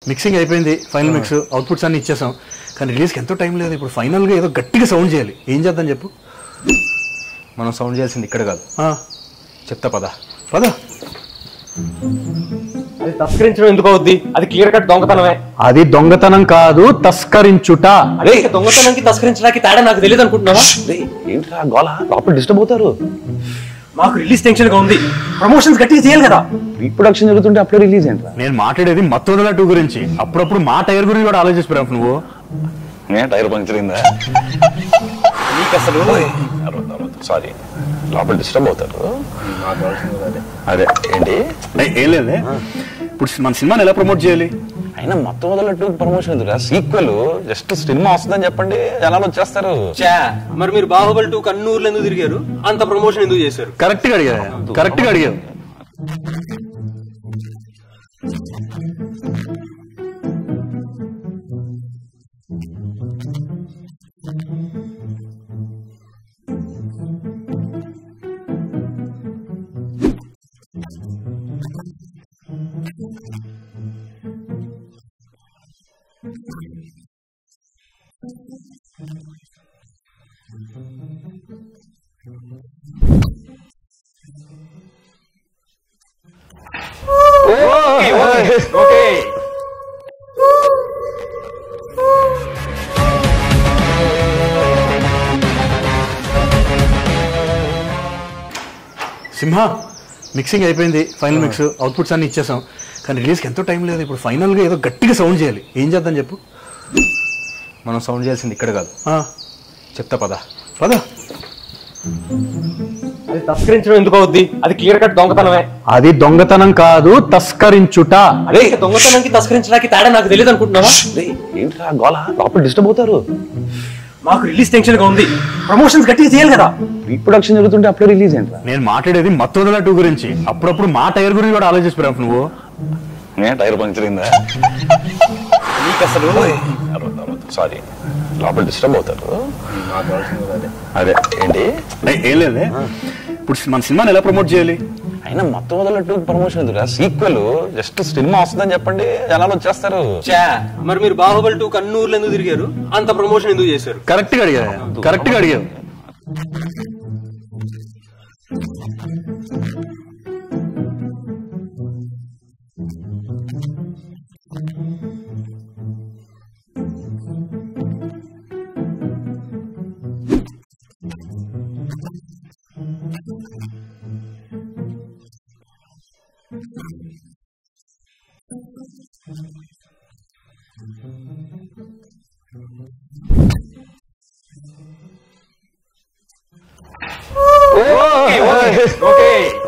Mixing అయిపోయింది, final mix outputs అన్ని ఇచ్చేసాం. కానీ రిలీజ్కి ఎంతో టైం లేదు. ఇప్పుడు ఫైనల్గా ఏదో గట్టిగా సౌండ్ చేయాలి. ఏం చేద్దాం చెప్పు? మనం సౌండ్ చేయాల్సింది ఇక్కడ కాదు, చెప్తా పద. అది తస్కరించడం ఎందుకు అవుద్ది? అది క్లియర్ కట్ దొంగతనమే. అది దొంగతనం కాదు, తస్కరించుట. అదే దొంగతనానికి తస్కరించడానికి తేడా నాకు తెలియదు అనుకుంటున్నావా? ఏంట్రా గోళ, లోపల డిస్టర్బ్ అవుతారు. మాకు రిలీజ్ టెన్షన్ గా ఉంది, ప్రమోషన్స్ గట్టిగా చేయాలి కదా. రీప్రొడక్షన్ జరుగుతుంటే అప్పుడే రిలీజ్ ఏంట్రా? నేను మాట్లాడేది మత్తోదల 2 గురించి. అప్పుడప్పుడు మా టైర్ గురించి కూడా ఆలోచిస్తున్నావు నువ్వు. నేను టైర్ పంక్చర్ అయిందా? నీకు అసలు సారీ, లోపల డిస్టర్బ్ అవుతారు. అదే ఏంటి? ఏం లేదే. ఇప్పుడు మన సినిమాని ఎలా ప్రమోట్ చేయాలి? అయినా మొత్తం వదలట్టు ప్రమోషన్ ఎదురా, సీక్వెల్ జస్ట్ సినిమా వస్తుందని చెప్పండి, జనాలు వచ్చేస్తారు. మరి మీరు బాహుబలి 2 కన్నూరులో ఎందుకు తిరిగారు? అంత ప్రమోషన్ ఎందుకు చేశారు? కరెక్ట్ గా అడిగావు. సింహ, మిక్సింగ్ అయిపోయింది, ఫైనల్ మిక్స్ అవుట్పుట్స్ అన్ని ఇచ్చేసాం. కానీ రిలీజ్కి ఎంతో టైం లేదు. ఇప్పుడు ఫైనల్గా ఏదో గట్టిగా సౌండ్ చేయాలి. ఏం చేద్దాం చెప్పు? మనం సౌండ్ చేయాల్సింది ఇక్కడ కాదు, చెప్తా పద. అది తస్కరించడం ఎందుకు అవుద్ది? అది క్లియర్ కట్ దొంగతనమే. అది దొంగతనం కాదు, తస్కరించుట. అదే దొంగతనానికి తస్కరించడానికి తేడా నాకు తెలియదు అనుకుంటున్నావా? ఏంట్రా గోళ, లోపల డిస్టర్బ్ అవుతారు. మాకు రిలీజ్ టెన్షన్ గా ఉంది, ప్రమోషన్స్ గట్టిగా చేయాలి కదా. రీప్రొడక్షన్ జరుగుతుంటే అప్పుడే రిలీజ్ ఏంట్రా? నేను మాట్లాడేది మత్తోదల 2 గురించి. అప్పుడప్పుడు మా టైర్ గురించి కూడా ఆలోచిస్తున్నావు నువ్వు. నేను టైర్ పంక్చర్ అయిందా? నీకు అసలు సారీ, లోపల డిస్టర్బ్ అవుతారు. అదే ఏంటి? ఏం లేదే. ఇప్పుడు మన సినిమాని ఎలా ప్రమోట్ చేయాలి? అయినా మొత్తం వదలట్టు ప్రమోషన్ ఎదురా, సీక్వెల్ జస్ట్ సినిమా వస్తుందని చెప్పండి, జనాలు వచ్చేస్తారు. మరి మీరు బాహుబలి 2 కన్నూరులో ఎందుకు తిరిగారు? అంత ప్రమోషన్ ఎందుకు చేశారు? కరెక్ట్ గా అడిగావు. Okay.